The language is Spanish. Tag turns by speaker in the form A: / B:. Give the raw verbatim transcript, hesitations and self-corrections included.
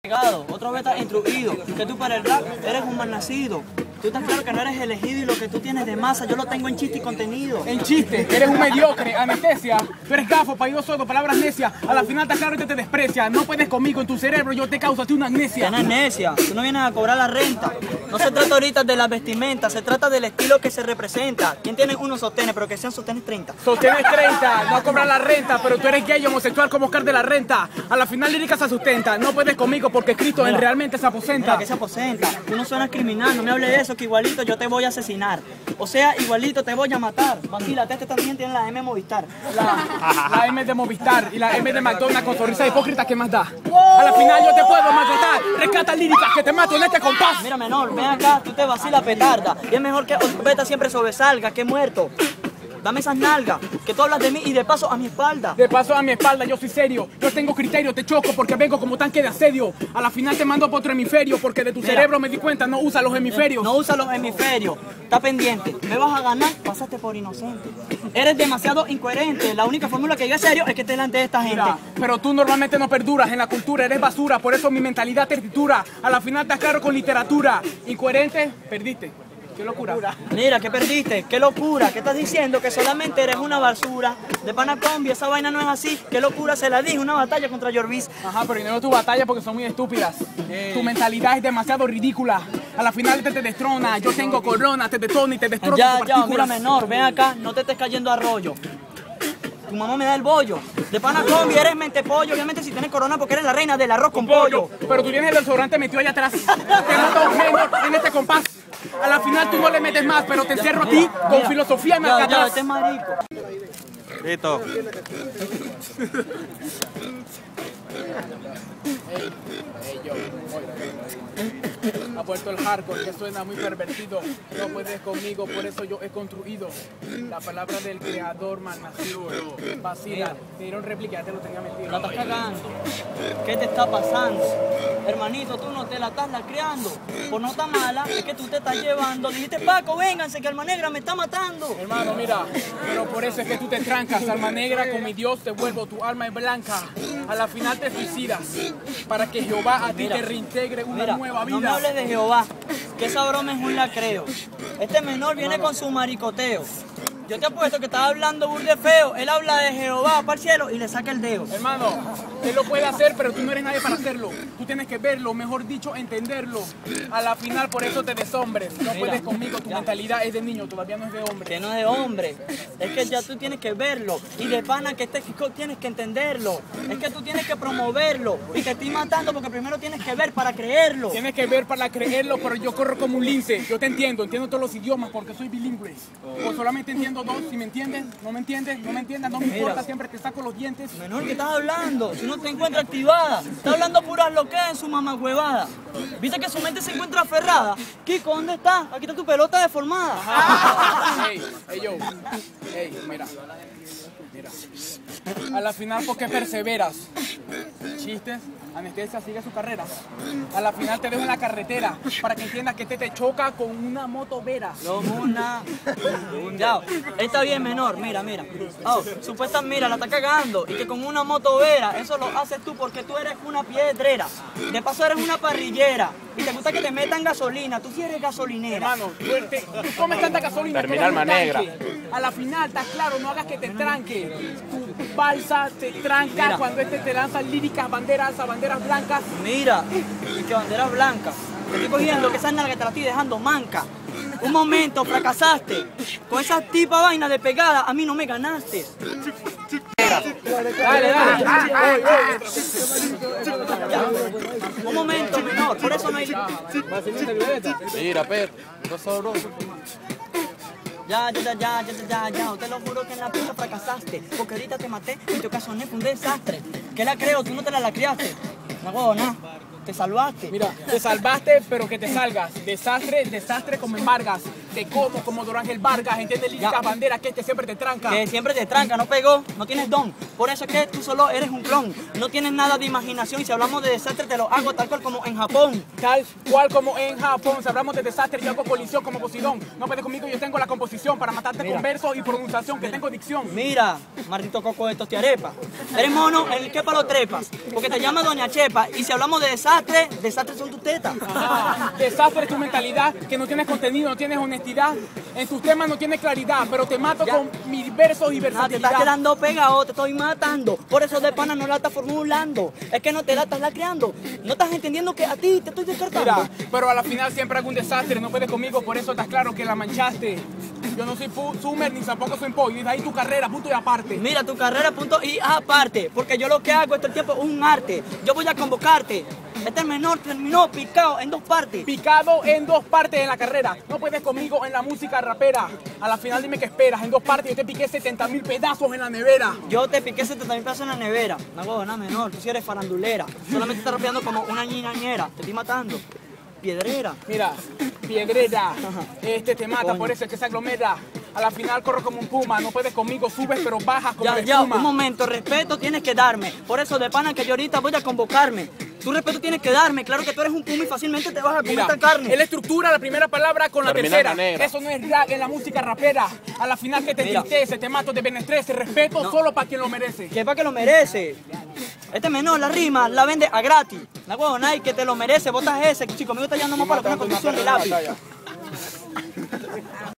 A: Otra vez estás instruido, que tú para el rap eres un mal nacido. Tú estás claro que no eres elegido y lo que tú tienes de masa yo lo tengo en chiste y contenido.
B: En chiste, eres un mediocre, anestesia. Tú eres gafo, paído sordo, palabras necias. A la final está claro que te desprecia. No puedes conmigo, en tu cerebro yo te causo a ti una amnesia.
A: ¿Qué amnesia? Tú no vienes a cobrar la renta. No se trata ahorita de la vestimenta, se trata del estilo que se representa. ¿Quién tiene unos sostenes, pero que sean sostenes treinta?
B: Sostenes treinta, no a cobrar la renta, pero tú eres gay, homosexual como Oscar de la Renta. A la final lírica se sustenta. No puedes conmigo porque Cristo
A: Mira,
B: en realmente se aposenta.
A: Mira, que se aposenta. Tú no suenas criminal, no me hables de eso, que igualito yo te voy a asesinar. O sea, igualito te voy a matar. Vacílate, este también tiene la M Movistar.
B: La, la M de Movistar y la M de McDonald's con sonrisa hipócrita, ¿qué más da? A la final yo te puedo maltratar. Rescata líricas que te mato en este compás.
A: Mira, menor, ven acá, tú te vacilas petarda. Y es mejor que Orbeta siempre sobresalga, que muerto. Dame esas nalgas, que tú hablas de mí y de paso a mi espalda.
B: De paso a mi espalda, yo soy serio. Yo tengo criterio, te choco porque vengo como tanque de asedio. A la final te mando por otro hemisferio porque de tu
A: Mira,
B: cerebro me di cuenta, no usa los hemisferios.
A: No usa los hemisferios, está pendiente. Me vas a ganar, pasaste por inocente. Eres demasiado incoherente. La única fórmula que llega serio es que te delante de esta gente.
B: Mira, pero tú normalmente no perduras en la cultura, eres basura. Por eso mi mentalidad te tritura. A la final te aclaro con literatura. Incoherente, perdiste. ¡Qué locura!
A: Mira, ¿qué perdiste? ¡Qué locura! ¿Qué estás diciendo? Que solamente eres una basura. De pana combi, esa vaina no es así. ¡Qué locura! Se la dije, una batalla contra Jorvis.
B: Ajá, pero no tu batalla porque son muy estúpidas. Ey. Tu mentalidad es demasiado ridícula. A la final te, te destrona. Yo tengo corona, te detona y te destrozo.
A: Ya, ya, mira, menor, ven acá, no te estés cayendo a rollo. Tu mamá me da el bollo. De pana combi eres mente pollo. Obviamente si tienes corona porque eres la reina del arroz con pollo.
B: Pero tú tienes el desodorante metido allá atrás. Te mato menor en este compás. A la final tú no le metes más, pero te encierro a ti con
A: mira,
B: filosofía en
A: ya,
B: atrás.
A: ya, este es marico.
C: Listo.
B: Ey, ey, yo, ha puesto el hardcore que suena muy pervertido. No puedes conmigo, por eso yo he construido la palabra del creador mal nacido. Vacila, te dieron réplica, ya te lo tenía metido.
A: La estás cagando. ¿Qué te está pasando? Hermanito, tú no te la estás lacreando. Por nota mala es que tú te estás llevando. Dijiste, Paco, vénganse que Alma Negra me está matando.
B: Hermano, mira, pero por eso es que tú te trancas. Alma Negra, con mi Dios te vuelvo, tu alma es blanca. A la final te suicidas para que Jehová a ti
A: Mira,
B: te reintegre una
A: mira,
B: nueva vida.
A: No me hables de Jehová, que esa broma es un lacreo. Este menor viene con su maricoteo. Yo te apuesto que estaba hablando burde feo. Él habla de Jehová para el cielo y le saca el dedo.
B: Hermano, él lo puede hacer, pero tú no eres nadie para hacerlo. Tú tienes que verlo, mejor dicho, entenderlo. A la final, por eso te deshombres. No
A: Mira,
B: puedes conmigo, tu
A: ya.
B: mentalidad es de niño, todavía no es de hombre.
A: Que no es de hombre, es que ya tú tienes que verlo. Y de pana que este chico tienes que entenderlo. Es que tú tienes que promoverlo. Y te estoy matando porque primero tienes que ver para creerlo.
B: Tienes que ver para creerlo, pero yo corro como un lince. Yo te entiendo, entiendo todos los idiomas porque soy bilingüe. O solamente entiendo dos, si me entiendes, no me entiendes, no me entiendas, no me
A: Mira.
B: importa, siempre te saco los dientes.
A: Menor, ¿qué estás hablando? Si no te encuentras activada, estás hablando puras loqueras en su mamagüevada. ¿Viste que su mente se encuentra aferrada? Kiko, ¿dónde estás? Aquí está tu pelota deformada.
B: Ey, ey, yo, ey, mira, mira. A la final, ¿por qué perseveras? Chistes, anestesia, sigue su carrera. A la final te dejo en la carretera para que entiendas que este te choca con una moto vera.
A: Lo una. Ya, está bien, menor, mira, mira. Oh, supuesta, mira, la está cagando. Y que con una moto vera, eso lo haces tú porque tú eres una piedrera. De paso eres una parrillera. Y te gusta que te metan gasolina, tú sí eres gasolinera.
B: Hermano, tú, te, tú comes tanta gasolina.
C: Termina Alma Negra.
B: A la final, está claro, no hagas que te tranque. Tu balsa te tranca
A: Mira.
B: cuando este te lanza líricas, banderas, a banderas blancas.
A: Mira, y que banderas blancas. Te estoy cogiendo que esa nalga te la estoy dejando manca. Un momento, fracasaste. Con esa tipa vaina de pegada, a mí no me ganaste.
B: Dale, dale.
A: Ya. Un momento, menor, por eso no hay...
C: Mira, Pedro, no sabroso.
A: Ya, ya, ya, ya, ya, ya, ya, te lo juro que en la puta fracasaste. Porque ahorita te maté y te ocasioné fue un desastre. ¿Qué la creo? Tú no te la la criaste. No hago nada. Te salvaste.
B: Mira, te salvaste, pero que te salgas. Desastre, desastre como embargas. Te como como Don Ángel Vargas. Entiende líricas, banderas que este siempre te tranca.
A: Que siempre te tranca, no pegó, no tienes don. Por eso es que tú solo eres un clon. No tienes nada de imaginación y si hablamos de desastre te lo hago tal cual como en Japón.
B: Tal cual como en Japón. Si hablamos de desastre, yo hago colisión como Posidón. No puedes conmigo, yo tengo la composición para matarte
A: Mira.
B: con verso y pronunciación, que tengo dicción.
A: Mira, maldito coco de tostiarepa. Eres mono en el que palo trepas. Porque te llama Doña Chepa y si hablamos de desastre desastre, desastre son tus tetas.
B: Ajá. Desastre es tu mentalidad, que no tienes contenido, no tienes honestidad. En tus temas no tienes claridad, pero te mato
A: Ya.
B: con mis versos y
A: No, te
B: versatilidad.
A: estás quedando pegado, te estoy matando. Por eso de pana no la estás formulando. Es que no te la estás lacreando. No estás entendiendo que a ti te estoy descartando.
B: Mira, pero a la final siempre hago un desastre, no puedes conmigo, por eso estás claro que la manchaste. Yo no soy pu- Summer ni tampoco soy Poi, de ahí tu carrera, punto y aparte.
A: Mira, tu carrera punto y aparte, porque yo lo que hago este tiempo es un arte. Yo voy a convocarte. Este menor terminó picado en dos partes.
B: Picado en dos partes en la carrera. No puedes conmigo en la música rapera. A la final dime qué esperas. En dos partes yo te piqué setenta mil pedazos en la nevera.
A: Yo te piqué setenta mil pesos en la nevera. No hago nada menor, tú sí eres farandulera. Solamente estás rapeando como una ñiñañera. Te estoy matando. Piedrera.
B: Mira, piedrera, este te mata, por eso es que se aglomera. A la final corro como un puma, no puedes conmigo, subes pero bajas como
A: Ya,
B: la
A: ya,
B: espuma.
A: un momento, respeto tienes que darme. Por eso de pana que yo ahorita voy a convocarme. Tu respeto tienes que darme. Claro que tú eres un puma y fácilmente te vas a comer
B: Mira,
A: esta carne.
B: él estructura la primera palabra con la
C: Termina
B: tercera.
C: negra.
B: Eso no es rap en la música rapera. A la final que te
A: Mira.
B: entristece, te mato, te benestrece. Respeto solo para quien lo merece.
A: Que para que lo merece. Este menor, la rima, la vende a gratis. La huevo, Nike, que te lo merece. Botas ese, chico, conmigo está yendo más para una condición de lápiz.